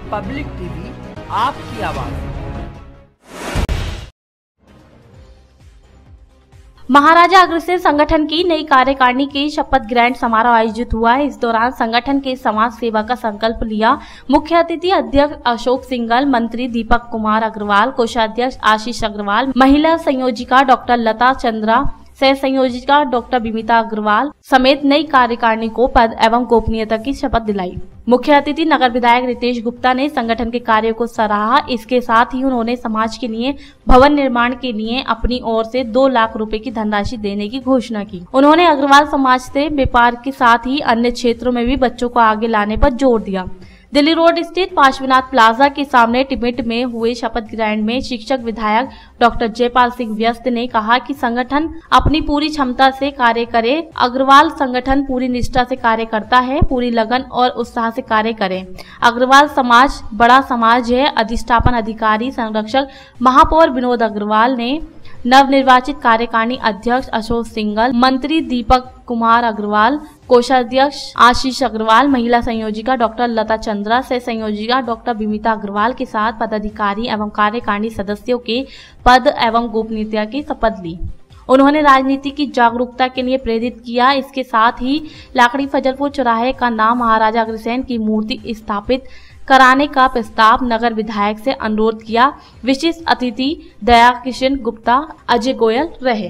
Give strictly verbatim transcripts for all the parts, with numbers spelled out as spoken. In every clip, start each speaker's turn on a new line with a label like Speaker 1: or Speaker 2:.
Speaker 1: Public TV, आपकी आवाज।
Speaker 2: महाराजा अग्रसेन संगठन की नई कार्यकारिणी की शपथ ग्रहण समारोह आयोजित हुआ है। इस दौरान संगठन के समाज सेवा का संकल्प लिया। मुख्य अतिथि अध्यक्ष अशोक सिंघल, मंत्री दीपक कुमार अग्रवाल, कोषाध्यक्ष आशीष अग्रवाल, महिला संयोजिका डॉक्टर लता चंद्रा, सह संयोजिका डॉक्टर बिमिता अग्रवाल समेत नई कार्यकारिणी को पद एवं गोपनीयता की शपथ दिलाई। मुख्य अतिथि नगर विधायक रितेश गुप्ता ने संगठन के कार्यों को सराहा। इसके साथ ही उन्होंने समाज के लिए भवन निर्माण के लिए अपनी ओर से दो लाख रुपए की धनराशि देने की घोषणा की। उन्होंने अग्रवाल समाज से व्यापार के साथ ही अन्य क्षेत्रों में भी बच्चों को आगे लाने पर जोर दिया। दिल्ली रोड स्थित पार्श्वनाथ प्लाजा के सामने टिबिट में हुए शपथ ग्रहण में शिक्षक विधायक डॉक्टर जयपाल सिंह व्यस्त ने कहा कि संगठन अपनी पूरी क्षमता से कार्य करे। अग्रवाल संगठन पूरी निष्ठा से कार्य करता है, पूरी लगन और उत्साह से कार्य करे। अग्रवाल समाज बड़ा समाज है। अधिष्ठापन अधिकारी संरक्षक महापौर विनोद अग्रवाल ने नवनिर्वाचित कार्यकारिणी अध्यक्ष अशोक सिंघल, मंत्री दीपक कुमार अग्रवाल, कोषाध्यक्ष आशीष अग्रवाल, महिला संयोजिका डॉक्टर लता चंद्रा, सह संयोजिका डॉक्टर बिमिता अग्रवाल के साथ पदाधिकारी एवं कार्यकारिणी सदस्यों के पद एवं गोपनीयता की शपथ ली। उन्होंने राजनीति की जागरूकता के लिए प्रेरित किया। इसके साथ ही लाकड़ी फजलपुर चौराहे का नाम महाराजा अग्रसेन की मूर्ति स्थापित कराने का प्रस्ताव नगर विधायक से अनुरोध किया। विशिष्ट अतिथि दया किशन गुप्ता, अजय गोयल रहे।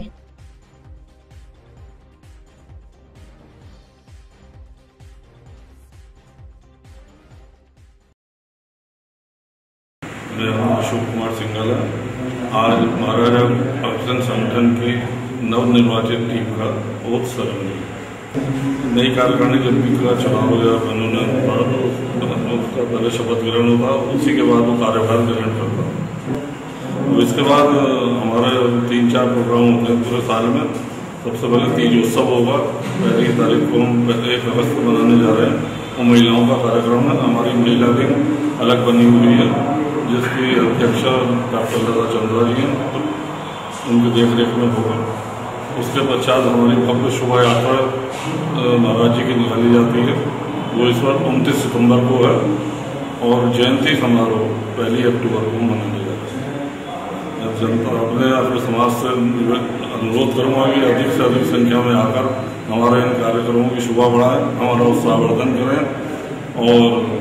Speaker 3: मेरा नाम अशोक कुमार सिंघल है। आज महाराजा अग्रसेन संगठन की नवनिर्वाचित टीम का बहुत सरल नई कार्यकारिणी जब भी का चुनाव या मनोनयन हुआ तो उसका पहले शपथ ग्रहण होता, उसी के बाद वो कार्यभार ग्रहण करता। तो इसके बाद हमारे तीन चार प्रोग्राम होते हैं पूरे साल में। सबसे पहले तीज उत्सव होगा, पहली तारीख को हम एक अगस्त को मनाने जा रहे हैं। वो महिलाओं का कार्यक्रम है। हमारी महिला विंग अलग बनी हुई है जिसकी अध्यक्षा डॉक्टर लता चंद्रा जी हैं, उनकी देख रेख में होगा। उसके पश्चात हमारी भव्य शोभा यात्रा महाराज जी की निकाली जाती है। वो इस बार उनतीस सितंबर को है और जयंती समारोह पहली अक्टूबर को मनाने जाते हैं। जनता अपने अपने समाज से अनुरोध करूँगा कि अधिक से अधिक संख्या में आकर हमारे इन कार्यक्रमों की शोभा बढ़ाएं, हमारा उत्साहवर्धन करें और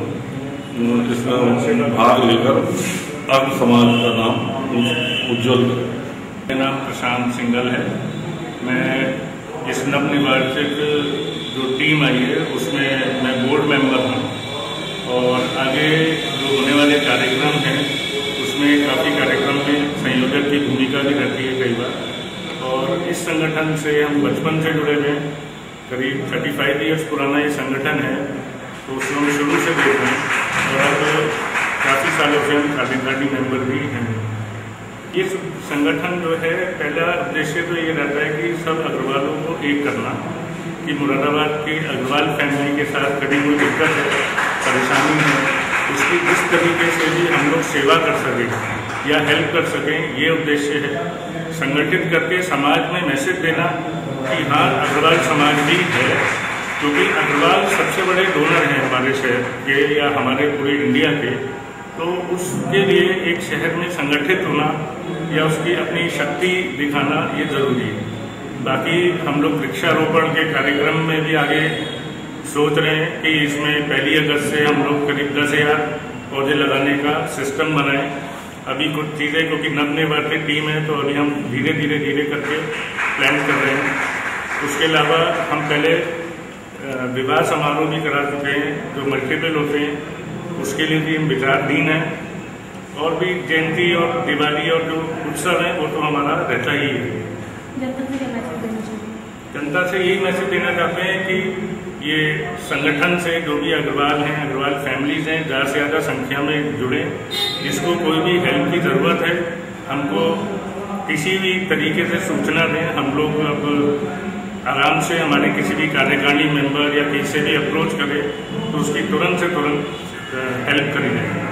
Speaker 3: इसमें भाग लेकर अब समाज का नाम उज्जवल करें।
Speaker 4: मेरा नाम प्रशांत सिंघल है। मैं इस नवनिर्वाचित जो टीम आई है उसमें मैं बोर्ड मेंबर हूँ और आगे जो होने वाले कार्यक्रम हैं उसमें काफ़ी कार्यक्रम में संयोजक की भूमिका भी रहती है कई बार। और इस संगठन से हम बचपन से जुड़े हुए हैं। करीब पैंतीस इयर्स पुराना ये संगठन है, तो उसमें हम शुरू से देख रहे हैं और अब काफ़ी सालों से हम कार्यकारिणी मेंबर भी हैं। ये संगठन जो है पहला उद्देश्य तो ये रहता है कि सब अग्रवालों को एक करना, कि मुरादाबाद की अग्रवाल फैमिली के साथ कभी कोई दिक्कत है, परेशानी है, उसकी जिस तरीके से भी हम लोग सेवा कर सकें या हेल्प कर सकें, ये उद्देश्य है। संगठित करके समाज में मैसेज देना कि हाँ अग्रवाल समाज भी है, क्योंकि अग्रवाल सबसे बड़े डोनर हैं हमारे शहर के या हमारे पूरे इंडिया के। तो उसके लिए एक शहर में संगठित होना या उसकी अपनी शक्ति दिखाना ये जरूरी है। बाकी हम लोग वृक्षारोपण के कार्यक्रम में भी आगे सोच रहे हैं कि इसमें पहली अगस्त से हम लोग करीब दस हजार पौधे लगाने का सिस्टम बनाएं। अभी कुछ चीज़ें क्योंकि नवनिर्वाचित टीम है तो अभी हम धीरे धीरे धीरे करके प्लान कर रहे हैं। उसके अलावा हम पहले विवाह समारोह भी करा चुके हैं जो मल्टीपल होते हैं, उसके लिए भी हम विचाराधीन हैं। और भी जयंती और दिवाली और जो उत्सव है वो तो हमारा रहता ही है। जनता से यही मैसेज देना चाहते हैं कि ये संगठन से जो भी अग्रवाल हैं, अग्रवाल फैमिलीज हैं, ज़्यादा से ज़्यादा संख्या में जुड़े। जिसको कोई भी हेल्प की ज़रूरत है हमको किसी भी तरीके से सूचना दें। हम लोग अब आराम से हमारे किसी भी कार्यकारिणी मेंबर या किसी से भी अप्रोच करें तो उसकी तुरंत से तुरंत हेल्प करी जाएगी।